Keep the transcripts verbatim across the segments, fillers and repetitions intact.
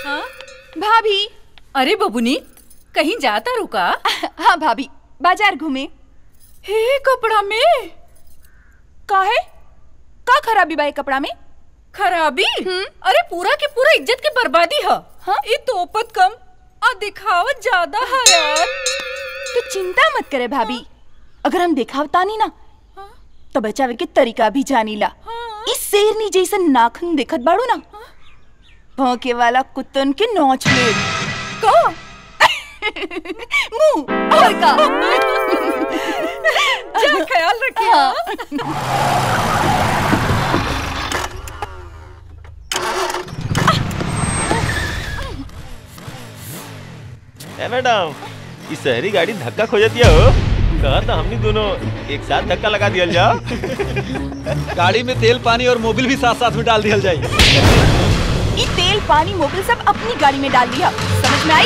हाँ? भाभी। अरे बबुनी, कहीं जाता रुका? हाँ भाभी, बाजार घूमे। हे कपड़ा में का है? का खराबी बा कपड़ा में? खराबी? अरे पूरा के पूरा इज्जत की बर्बादी है। हाँ? ये तोपत कम और दिखावत ज्यादा है यार। तो चिंता मत करे भाभी, अगर हम दिखावता नहीं ना तो बचावे के तरीका भी जानीला। इस शेरनी जैसे नाखून देखत बाड़ू ना, भौंके वाला कुत्तन के नोच ले का मुंह और का जा ख्याल रखिए। हाँ। ए मैडम, इस शहरी गाड़ी धक्का खोजती हो, कहा था हमनी दोनों एक साथ धक्का लगा दिया जाओ। गाड़ी में तेल पानी और मोबिल भी साथ साथ में डाल दिया जाए। ये तेल पानी मोबिल सब अपनी गाड़ी में डाल दिया, समझ में आई?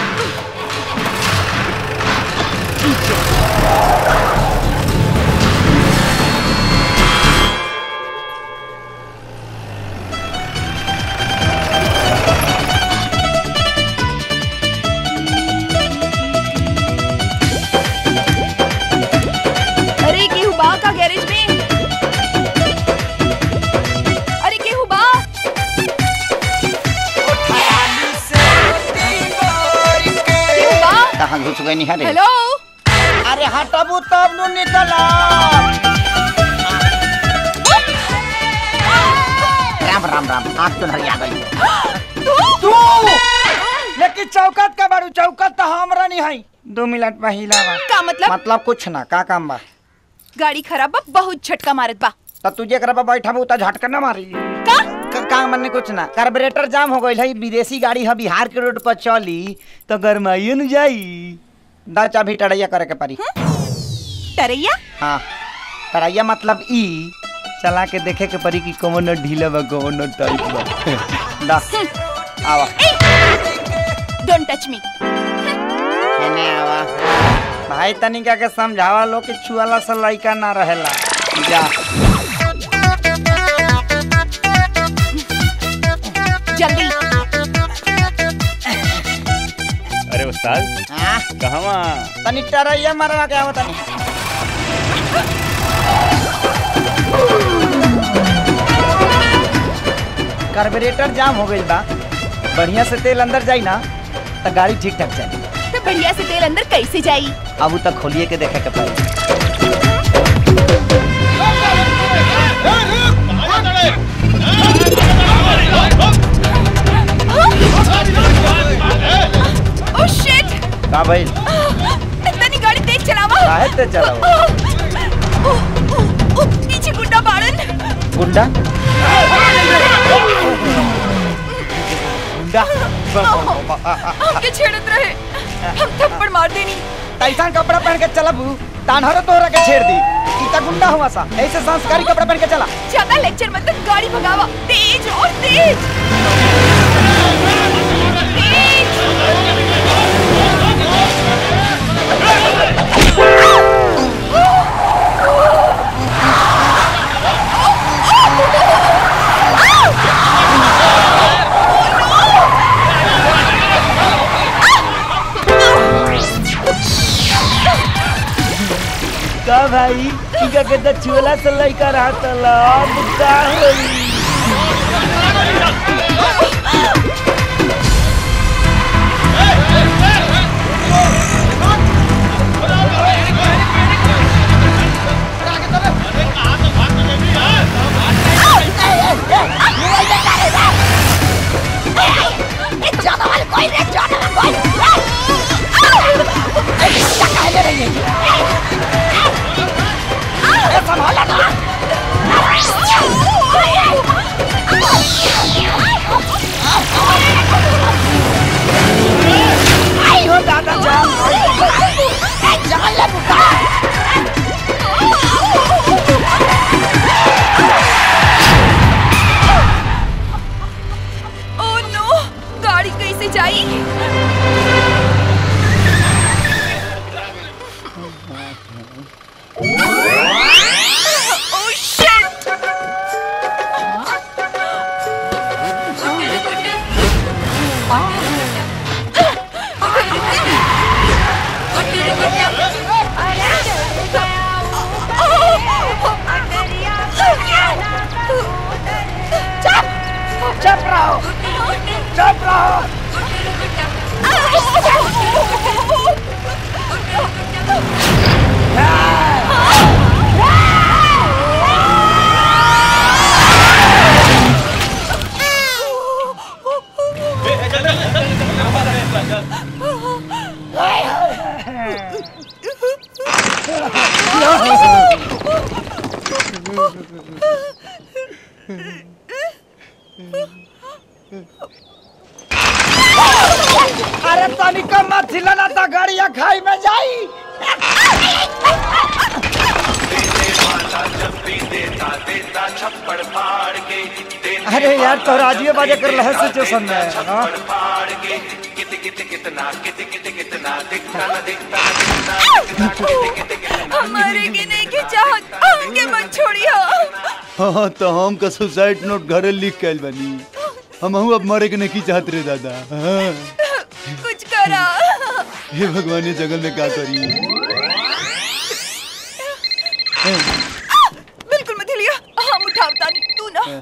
अरे गेहूं बा का गैरेज में? अरे गेहूं बा? गेहूं बा? कहाँ घुस गई निहारे? हेलो? अरे हटबू तब नु निकला। राम राम राम, आग तो नहीं आ गई। तू? लेकिन चौकत का बारू, चौकत तो हमरा नहीं है। दो मिनट पहिला बा। का मतलब? मतलब कुछ ना, का काम बा? गाड़ी खराब बा, बहुत झटका मारत बा। तो तुझे कर बा बैठा बू त झटका ना मारी। का? क- काम मन्ने कुछ ना, कार्बोरेटर जाम हो गई है। विदेशी गाड़ी है, बिहार के रोड पर चली तो गरमाइए न जाई। दा चाबी टरैया करे के पड़ी। टरैया? हाँ, टरैया मतलब ई चला के देखे के पड़ी कि कौन ढीला बा कौन टाइट बा। दा आवा। Don't touch me. केने आवा। भाई तनिका के समझावा लो कि छुआला से लइका ना रहेला। जा जल्दी। अरे उस्ताद, हाँ कहवा? तनी टरैया मारवा के आवा तनी। कार्बोरेटर जाम हो गई बा, बढ़िया से तेल अंदर जाई ना तो गाड़ी ठीक ठाक चली। तो बढ़िया से तेल अंदर कैसे जाई? अब तक खोलिए के देखे के पड़ी। Oh shit! का भाई? इतनी गाड़ी तेज चलावा। काहे तेज चलावा? ओ, ओ, ओ, पीछे गुंडा बाड़न। गुंडा? गुंडा? हमके छेड़त रहे, हम थप्पड़ मार देनी। तैसा कपड़ा पहन के चला बू, तानहरो तोहरा के छेड़ दी। इतना गुंडा हुआ सा, ऐसे संस्कारी कपड़ा पहन के चला। ज्यादा लेक्चर मत दे, गाड़ी भगावा। तेज और तेज। का भाई इनका कहता चूला से लइका रहता ला अब का होई? ओह नो, गाड़ी कैसे जाई? Oh shit! चुप रहो, चुप रहो। अरे तनिका मत हिलाना था, गाड़िया खाई में जाई। अरे यार तो राजियो बाजे कर लहर सिचुएशन में हमारे गिने की चाहत हमके मत छोड़ियो। हाँ तो हम का सुसाइड नोट घरे लिख के बनी, हम अब मरे के नहीं चाहत रे दादा। हाँ। कुछ करा। हे भगवान ये जंगल में क्या करी। बिल्कुल मत हिलिया, हम उठावता नहीं तू ना।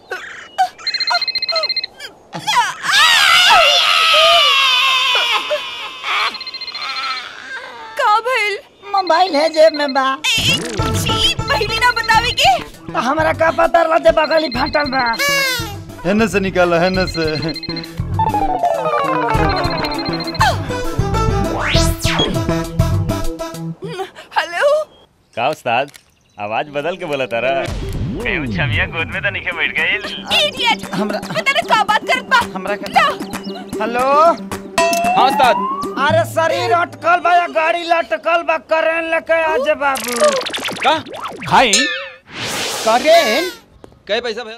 का भइल? मोबाइल है जेब में बा। छी, पहली ना बतावे के। तो हमरा का पता रहते बगली फाटल बा। है न से निकाला, है न से। हेलो। का उस्ताद, आवाज बदल के बोला तारा। कहीं छमिया गोद में तो नहीं बैठ गई। इडियट। हमरा पता नहीं का बात करत बा। हमरा के हेलो। हाँ उस्ताद। अरे शरीर अटकल बा या गाड़ी लटकल बा, करें लेके आजे बाबू। का खाई करें कई पैसा भैया।